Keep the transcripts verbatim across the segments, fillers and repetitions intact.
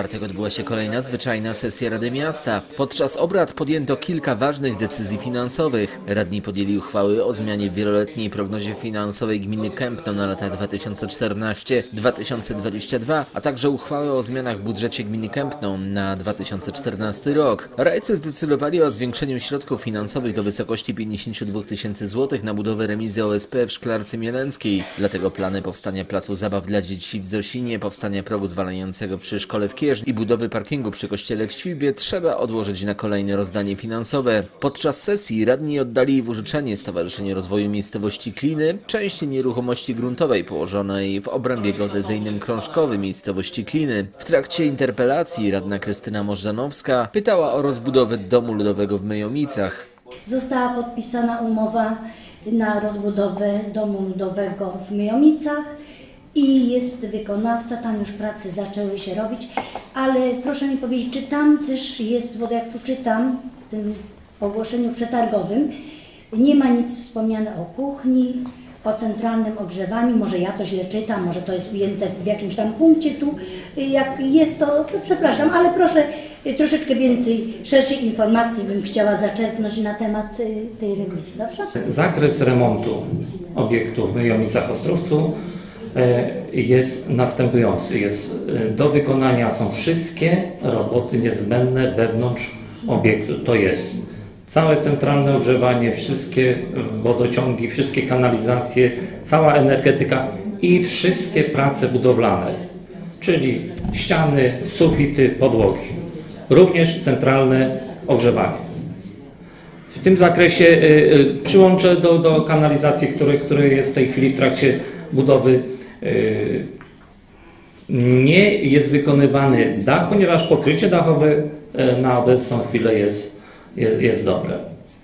czwartek odbyła się kolejna zwyczajna sesja Rady Miasta. Podczas obrad podjęto kilka ważnych decyzji finansowych. Radni podjęli uchwały o zmianie w wieloletniej prognozie finansowej gminy Kępno na lata dwa tysiące czternasty do dwa tysiące dwudziestego drugiego, a także uchwałę o zmianach w budżecie gminy Kępno na dwa tysiące czternasty rok. Radcy zdecydowali o zwiększeniu środków finansowych do wysokości pięćdziesięciu dwóch tysięcy złotych na budowę remizy O S P w Szklarce Mielenckiej. Dlatego plany powstania placu zabaw dla dzieci w Zosinie, powstania progu zwalniającego przy szkole w Kierznie i budowy parkingu przy kościele w Świbie trzeba odłożyć na kolejne rozdanie finansowe. Podczas sesji radni oddali wyrzeczenie Stowarzyszeniu Rozwoju Miejscowości Kliny części nieruchomości gruntowej położonej w obrębie geodezyjnym krążkowym miejscowości Kliny. W trakcie interpelacji radna Krystyna Możdanowska pytała o rozbudowę domu ludowego w Myjomicach. Została podpisana umowa na rozbudowę domu ludowego w Myjomicach i jest wykonawca, tam już prace zaczęły się robić, ale proszę mi powiedzieć, czy tam też jest, bo jak tu czytam w tym ogłoszeniu przetargowym, nie ma nic wspomniane o kuchni, o centralnym ogrzewaniu, może ja to źle czytam, może to jest ujęte w jakimś tam punkcie tu, jak jest to, to przepraszam, ale proszę troszeczkę więcej, szerszej informacji bym chciała zaczerpnąć na temat tej remizy, dobrze? Zakres remontu obiektu w Myjomicach-Ostrowcu jest następujący. Jest, do wykonania są wszystkie roboty niezbędne wewnątrz obiektu, to jest całe centralne ogrzewanie, wszystkie wodociągi, wszystkie kanalizacje, cała energetyka i wszystkie prace budowlane, czyli ściany, sufity, podłogi. Również centralne ogrzewanie. W tym zakresie y, y, przyłącze do, do kanalizacji, który, który jest w tej chwili w trakcie budowy, y, nie jest wykonywany dach, ponieważ pokrycie dachowe y, na obecną chwilę jest Jest, jest dobre.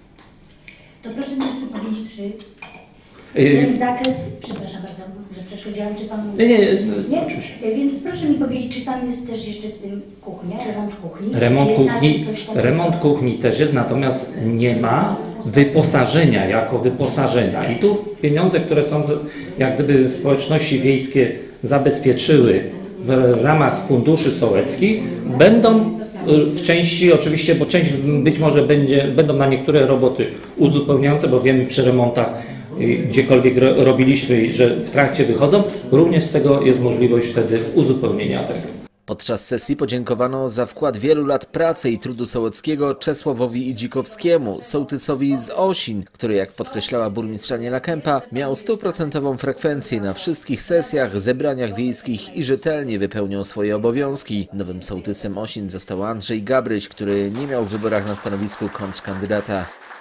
To proszę mi jeszcze powiedzieć, czy ten zakres, przepraszam bardzo, że przeszkodziłam, czy Pan mówi? Nie, nie, nie? oczywiście. Więc proszę mi powiedzieć, czy tam jest też jeszcze w tym kuchnia, remont kuchni? Remont pieca, kuchni, remont kuchni też jest, natomiast nie ma wyposażenia jako wyposażenia. I tu pieniądze, które są jak gdyby społeczności wiejskie zabezpieczyły w ramach funduszy sołeckich, będą w części oczywiście, bo część być może będzie, będą na niektóre roboty uzupełniające, bo wiemy przy remontach, gdziekolwiek robiliśmy, że w trakcie wychodzą, również z tego jest możliwość wtedy uzupełnienia tego. Podczas sesji podziękowano za wkład wielu lat pracy i trudu sołeckiego Czesławowi Idzikowskiemu, sołtysowi z Osin, który, jak podkreślała burmistrza Aniela Kępa, miał stuprocentową frekwencję na wszystkich sesjach, zebraniach wiejskich i rzetelnie wypełniał swoje obowiązki. Nowym sołtysem Osin został Andrzej Gabryś, który nie miał w wyborach na stanowisku kontrkandydata.